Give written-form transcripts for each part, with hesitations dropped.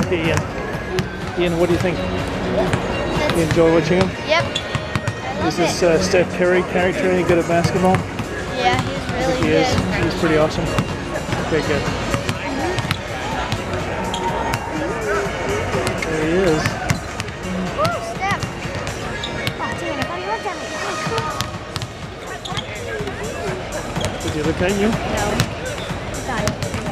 Okay, Ian. Ian, what do you think? You enjoy watching him? Yep. Is this Steph Curry character any good at basketball? Yeah, he's really He good. is. He's pretty awesome. Okay, good. There he is. Woo, Steph. Oh, damn, I thought he looked at me. Did he look at you? No. Done.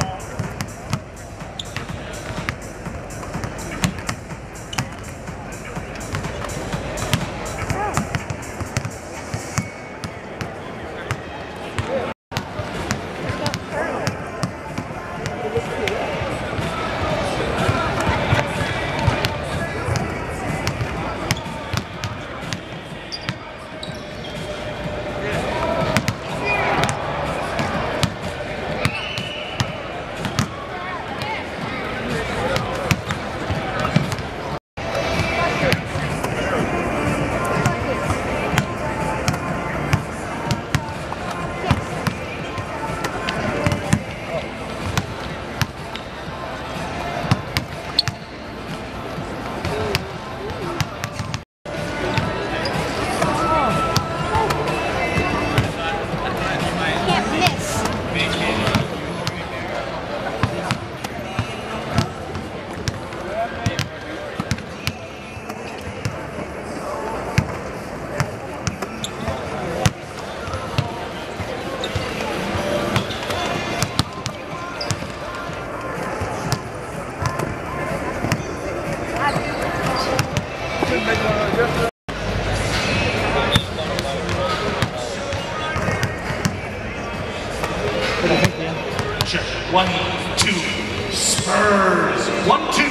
What do you think, Ian? Check. 1, 2. Spurs. 1, 2.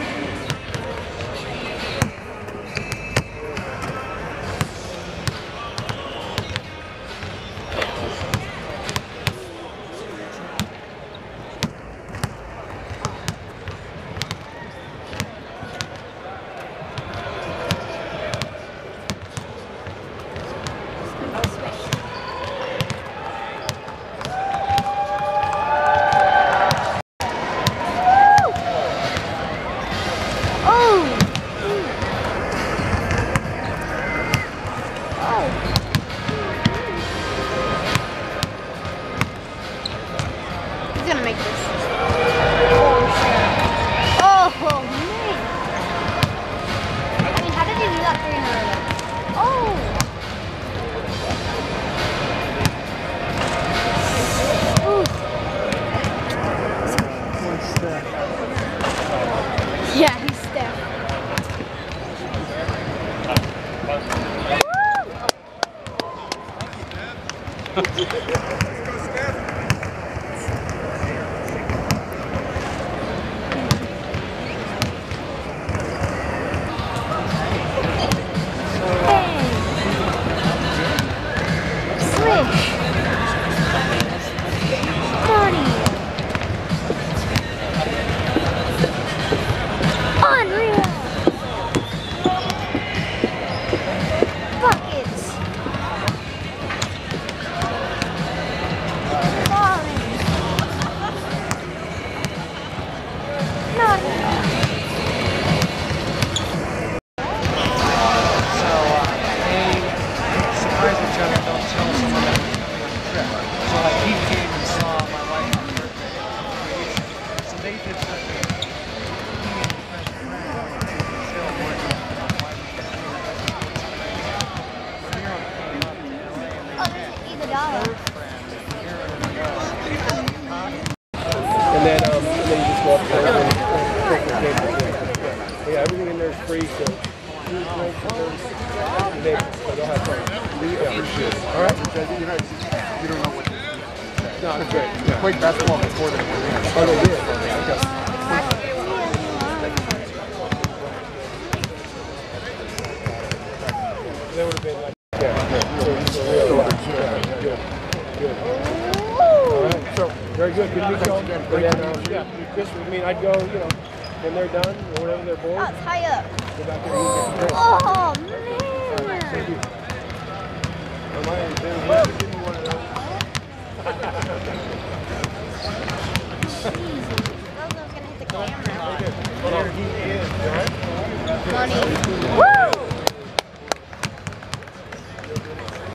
He's gonna make this. Oh, shit. Oh, man. I mean, how did he do that 3 in a row? Oh. Ooh. What's that? Yeah, he's Steph. And then you just go up there and take your table. Yeah, everything in there is free, so they'll have fun. All right? You don't know what this is. No, it's great. They played basketball before they were in. Oh, they did? They would have been like, so very good. Good week, y'all. And then, Chris, I mean, I'd go, when they're done, or whenever they're bored. Oh, it's high up. Go back there and get Oh, man. Thank you. Jesus. I was gonna hit the camera. Money. Woo!